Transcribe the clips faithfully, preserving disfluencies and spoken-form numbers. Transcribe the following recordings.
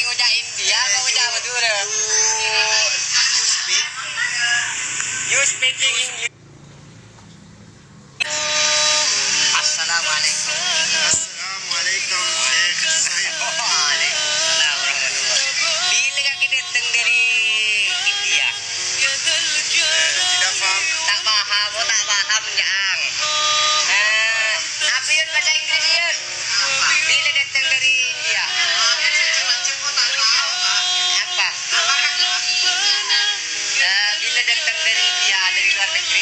ngucap India, kau ngucap Madura. You speak? You speaking English? Assalamualaikum. Assalamualaikum, Sheikh Sahib. Waalaikumsalam warahmatullahi. Bila kaki datang dari India? Eh, tidak faham. Tak paham, oh tak paham Jang. Eh, apa yun bahasa Inggris yun? Bila datang dari India? Apa? Eh, bila datang dari India, dari luar negeri.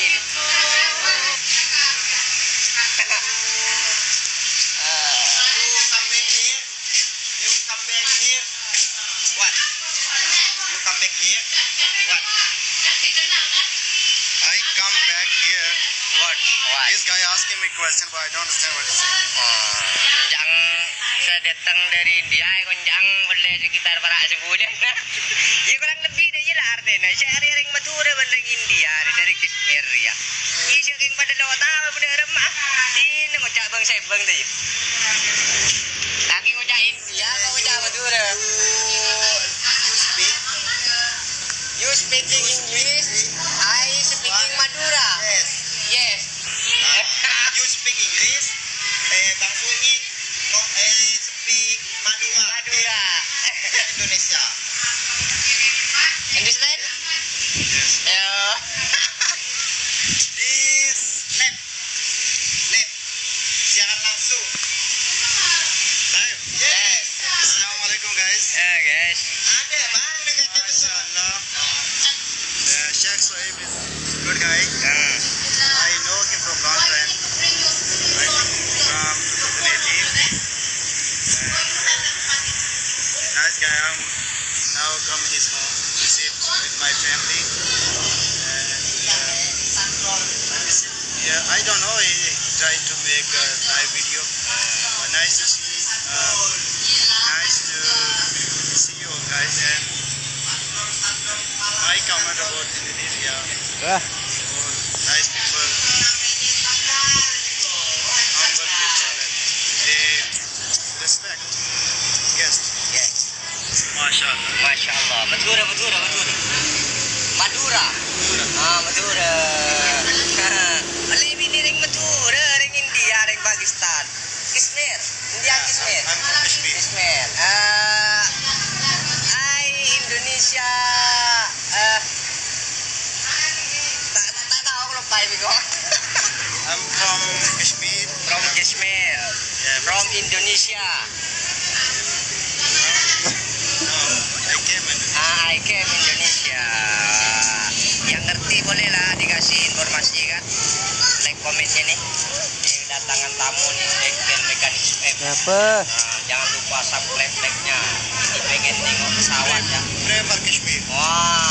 You come back here. You come back here. What? You come back here. What? I come back here. What? What? This guy asking me question, but I don't understand what he's saying. Jang saya datang dari India, konjang oleh sekitar para sebulan. Ya kurang lebih dah jelas artinya. Saya hari-hari Madura bandang India dari Kashmir ya. Isi king pada laut apa pada remah. Ini ngucap bang saya bang tadi. Lagi ngucap India, kau ngucap Madura. You speak? You speaking English? I speaking Madura. Yes. Yes. You speak English? Eh, Bang Fuid, no, eh, speak Madura. Madura. Indonesia. Understand? Yes. Yeah. This left, left, siaran langsung. Live. Yes. Assalamualaikum guys. Eh guys. Ada bang dekat kita. Insyaallah. Uh, Sheikh Sahib is good guy. Hmm. I know him from long time. I think from twenty eighteen. Uh, nice guy. I'm now come his home, visit with my family. And uh, I visit. Yeah, I don't know. He tried to make a live video. But nice to see. Um, nice to see you guys. And my comment about Indonesia. Wah. Oh, nice people. Humble people. And they respect guests. Yes. MashaAllah. Masya Allah. Madura, Madura, Madura. Madura. Ah, Madura. Alih ini ring Madura, ring India, ring Pakistan. Kashmir. India Kashmir. I'm from Kashmir. Kashmir. Ah, I Indonesia. Ah, tak tak tahu aku lupa ini kok. I'm from Kashmir. From Kashmir. Yeah, From Indonesia. No, I came in. Ah, I came Indonesia. Yang ngerti bolehlah dikasih informasi kan. Like komennya nih. Ini kedatangan tamu nih bengkel mekanik F. Kenapa? Nah, jangan lupa subscribe like-nya. Ini pengen tengok pesawat ya. Prefer Kashmir. Wah.